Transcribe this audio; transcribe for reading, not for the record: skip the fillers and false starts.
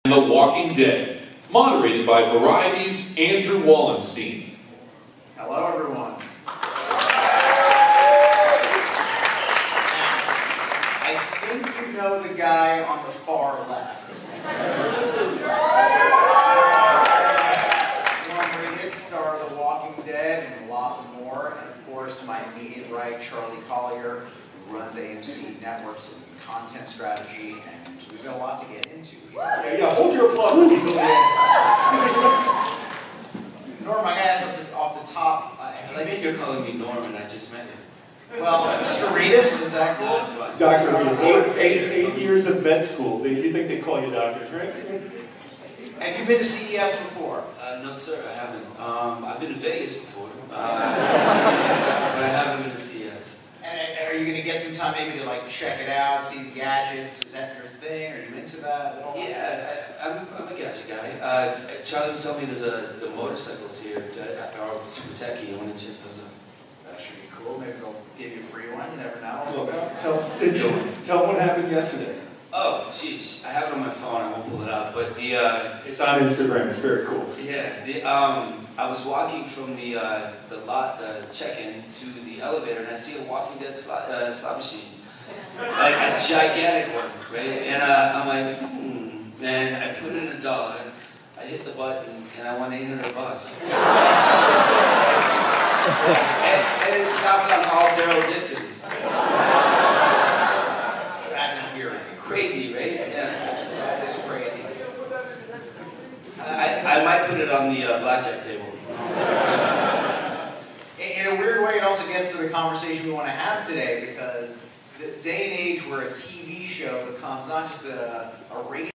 The Walking Dead, moderated by Variety's Andrew Wallenstein. Hello, everyone. I think you know the guy on the far left. Norm Reedus, star of The Walking Dead and a lot more, and of course to my immediate right, Charlie Collier, who runs AMC Networks and content strategy, and so we've got a lot to get into here. Yeah, hold your applause when you go in. Norm, I gotta ask off the top. I think you're calling me Norm and I just met you. Well, Mr. Reedus, is that That's cool? fine. Doctor, eight years of med school. You think they call you doctors, right? Have you been to CES before? No, sir, I haven't. I've been to Vegas before, but I haven't been to CES. And are you going to get some time maybe to like check it out, see the gadgets? Is that your thing? Are you into that at all? Yeah, I'm a gadget guy. Charlie was telling me there's the motorcycles here that are super techy. I want to check those out. That should be cool. Maybe they'll give you a free one. You never know. Look, tell them what happened yesterday. Oh, jeez, I have it on my phone. I won't pull it out, but It's on Instagram. It's very cool. yeah, I was walking from the lot, the check-in, to the elevator, and I see a Walking Dead slot machine, like a gigantic one, right? And I'm like, and I put in $1. I hit the button, and I won $800. and it stopped on all Daryl Dixons. That is weird. Crazy, right? Yeah. That is crazy. I might put it on the blackjack table. In a weird way, it also gets to the conversation we want to have today, because the day and age where a TV show becomes not just a radio